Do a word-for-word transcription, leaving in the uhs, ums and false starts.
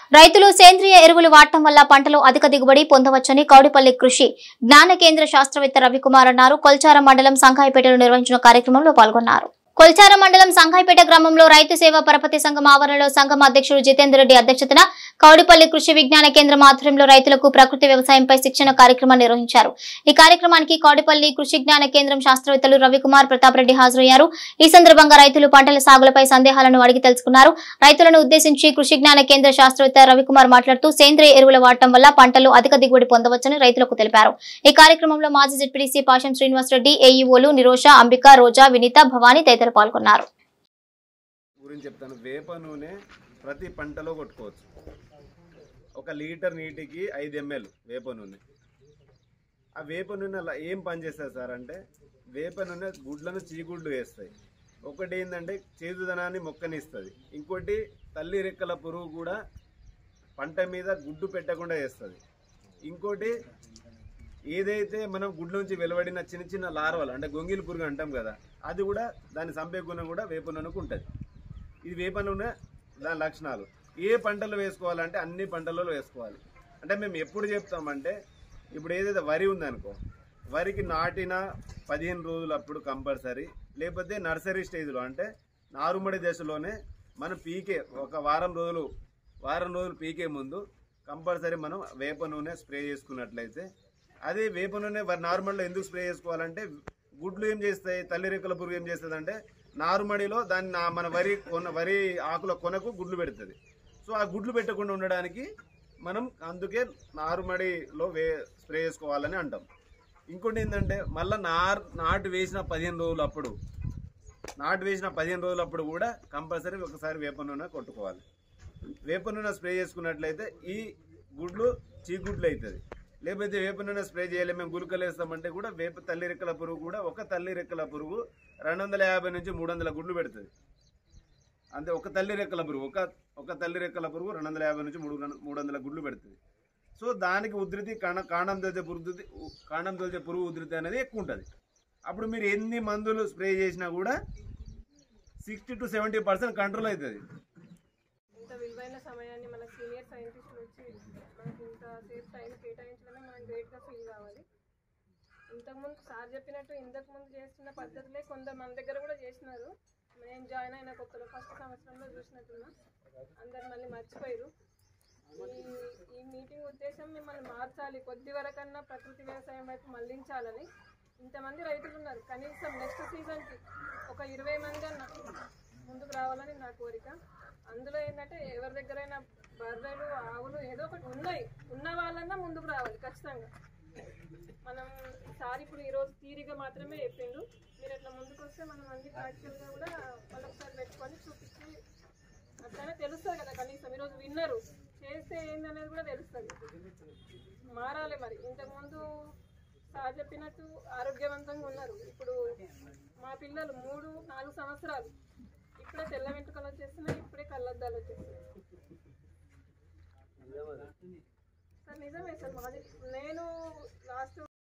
రైతులు సేంద్రియ ఎరువులు వాడటం వల్ల పంటలో అధిక దిగుబడి పొందవచ్చని కౌడిపల్లి కృషి జ్ఞాన కేంద్ర శాస్త్రవేత్త రవికుమార్ అన్నారు. కొల్చార మండలం సంఘాయిపేటలో నిర్వహించిన కార్యక్రమంలో పాల్గొన్నారు. కొల్చార మండలం సంఘాయిపేట గ్రామంలో రైతు సేవా పరపతి సంఘం ఆవరణలో సంఘం అధ్యక్షుడు జితేందర్ రెడ్డి అధ్యక్షతన కౌడిపల్లి కృషి విజ్ఞాన కేంద్రం ఆధ్వర్యంలో రైతులకు ప్రకృతి వ్యవసాయంపై శిక్షణ కార్యక్రమాన్ని నిర్వహించారు. ఈ కార్యక్రమానికి కౌడిపల్లి కృషి జ్ఞాన కేంద్రం శాస్త్రవేత్తలు రవికుమార్, ప్రతాప్ రెడ్డి హాజరయ్యారు. ఈ సందర్భంగా రైతులు పంటల సాగులపై సందేహాలను అడిగి తెలుసుకున్నారు. రైతులను ఉద్దేశించి కృషి జ్ఞాన కేంద్ర శాస్త్రవేత్త రవికుమార్ మాట్లాడుతూ సేంద్రియ ఎరువుల వాడటం వల్ల పంటలు అధిక దిగుబడి పొందవచ్చని రైతులకు తెలిపారు. ఈ కార్యక్రమంలో మాజీ జెడ్పీటీసీ పాషం శ్రీనివాస్ రెడ్డి, ఏఈఓలు నిరోష, అంబిక, రోజా, వినీత, భవానీ తదితరులు పాల్గొన్నారు. గురించి చెప్తాను. వేప నూనె ప్రతి పంటలో కొట్టుకోవచ్చు. ఒక లీటర్ నీటికి ఐదు ఎంఎల్ వేప నూనె. ఆ వేప నూనె ఏం పని చేస్తుంది సార్ అంటే, వేప నూనె గుడ్లను చీగుడ్లు వేస్తాయి. ఒకటి ఏంటంటే చేదుదనాన్ని మొక్కనిస్తుంది. ఇంకోటి తల్లి రెక్కల పురుగు కూడా పంట మీద గుడ్డు పెట్టకుండా చేస్తుంది. ఇంకోటి ఏదైతే మనం గుడ్ల నుంచి వెలువడిన చిన్న చిన్న లార్వలు అంటే గొంగిలి పురుగు అంటాం కదా, అది కూడా దాన్ని చంపే గుణం కూడా వేప నూనెకు ఉంటుంది. ఇది వేప నూనె దాని లక్షణాలు. ఏ పంటలు వేసుకోవాలంటే అన్ని పంటలలో వేసుకోవాలి. అంటే మేము ఎప్పుడు చెప్తామంటే, ఇప్పుడు ఏదైతే వరి ఉందనుకో, వరికి నాటిన పదిహేను రోజులు అప్పుడు కంపల్సరీ, లేకపోతే నర్సరీ స్టేజ్లో అంటే నారుమడి దశలోనే మనం పీకే ఒక వారం రోజులు వారం రోజులు పీకే ముందు కంపల్సరీ మనం వేప నూనె స్ప్రే చేసుకున్నట్లయితే, అదే వేప నూనె నార్మల్లో ఎందుకు స్ప్రే చేసుకోవాలంటే, గుడ్లు ఏం చేస్తాయి, తల్లి రెక్కల పురుగు ఏం చేస్తుంది అంటే నారుమడిలో దాన్ని మన వరి కొన వరి ఆకుల కొనకు గుడ్లు పెడుతుంది. సో ఆ గుడ్లు పెట్టకుండా ఉండడానికి మనం అందుకే నారుమడిలో వే స్ప్రే చేసుకోవాలని అంటాం. ఇంకోటి ఏంటంటే, మళ్ళీ నారు నాటు వేసిన పదిహేను రోజులు అప్పుడు నాటు వేసిన పదిహేను రోజులు అప్పుడు కూడా కంపల్సరీ ఒకసారి వేప నూనె కొట్టుకోవాలి. వేప నూనె స్ప్రే చేసుకున్నట్లయితే ఈ గుడ్లు చీగుడ్లు అవుతుంది. లేకపోతే వేప నూనె స్ప్రే చేయాలి, మేము గుళికలు వేస్తామంటే కూడా వేప తల్లి రెక్కల పురుగు కూడా ఒక తల్లి రెక్కల పురుగు రెండు వందల యాభై నుంచి మూడు వందల గుడ్లు పెడుతుంది. అంతే, ఒక తల్లి రెక్కల పురుగు ఒక ఒక తల్లి రెక్కల పురుగు రెండు వందల యాభై నుంచి మూడు మూడు వందల గుడ్లు పెడుతుంది. సో దానికి ఉధృతి కాణ కాండం తోచే పురుగు కాండం తోచే పురుగు ఉధృతి అనేది ఎక్కువ ఉంటుంది. అప్పుడు మీరు ఎన్ని మందులు స్ప్రే చేసినా కూడా sixty to seventy percent control అవుతుంది. ఇంత విలువైన సమయాన్ని మన సీనియర్ సైంటిస్టులు వచ్చి మనకి ఇంత సేఫ్ టైం కేటాయించడమే మనం గ్రేట్గా ఫీల్ కావాలి. ఇంతకుముందు సార్ చెప్పినట్టు ఇంతకుముందు చేస్తున్న పద్ధతులే కొందరు మన దగ్గర కూడా చేసినారు. నేను జాయిన్ అయిన కొత్తలో ఫస్ట్ సంవత్సరంలో చూసినట్టున్నా, అందరు మళ్ళీ మర్చిపోయారు. ఈ ఈ మీటింగ్ ఉద్దేశం మిమ్మల్ని మార్చాలి, కొద్ది వరకన్నా ప్రకృతి వ్యవసాయం వైపు మళ్లించాలని. ఇంతమంది రైతులు ఉన్నారు, కనీసం నెక్స్ట్ సీజన్కి ఒక ఇరవై మంది అన్న ముందుకు రావాలని నా కోరిక. అందులో ఏంటంటే ఎవరి దగ్గరైనా బర్రెలు, ఆవులు ఏదో ఒకటి ఉన్నాయి, ఉన్న వాళ్ళన్నా ముందుకు రావాలి ఖచ్చితంగా. మనం సార్ ఇప్పుడు ఈరోజు థియరీగా మాత్రమే చెప్పిండు, మీరు అట్లా ముందుకు వస్తే మనం అన్ని ప్రాక్టికల్గా కూడా వాళ్ళొకసారి పెట్టుకొని చూపించి అట్లనే తెలుస్తుంది కదా. కనీసం ఈరోజు విన్నరు చేస్తే ఏందనేది కూడా తెలుస్తుంది. మారాలి మరి. ఇంతకుముందు సార్ చెప్పినట్టు ఆరోగ్యవంతంగా ఉన్నారు. ఇప్పుడు మా పిల్లలు మూడు నాలుగు సంవత్సరాలు ఇప్పుడే తెల్ల వెంట్రుకలు వచ్చేస్తున్నాయి, ఇప్పుడే కళ్ళద్దాలు వచ్చేస్తున్నాయి. సార్ నిజమే సార్, మాది నేను లాస్ట్